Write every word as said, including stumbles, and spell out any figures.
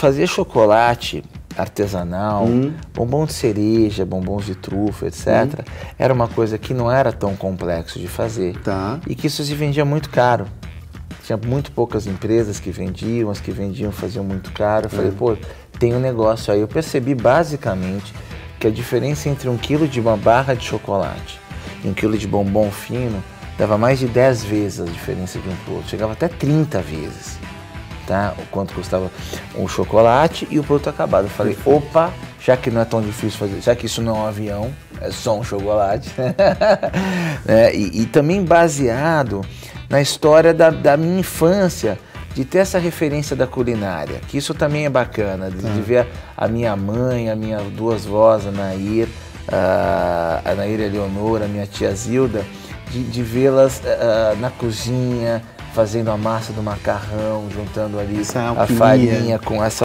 fazer chocolate artesanal, Hum. bombom de cereja, bombons de trufa, etcétera, hum. era uma coisa que não era tão complexo de fazer. Tá. E que isso se vendia muito caro. Tinha muito poucas empresas que vendiam, as que vendiam faziam muito caro. Eu falei, hum. pô, tem um negócio aí. Eu percebi basicamente que a diferença entre um quilo de uma barra de chocolate e um quilo de bombom fino dava mais de dez vezes a diferença de um produto. Chegava até trinta vezes. Tá? O quanto custava o chocolate e o produto acabado. Eu falei, opa, já que não é tão difícil fazer, já que isso não é um avião, é só um chocolate. é, e, e também baseado na história da, da minha infância, de ter essa referência da culinária, que isso também é bacana, de, é. de ver a minha mãe, a minha duas vós, a Nair, a, a Nair Eleonora, a minha tia Zilda, de, de vê-las uh, na cozinha, fazendo a massa do macarrão, juntando ali a farinha com essa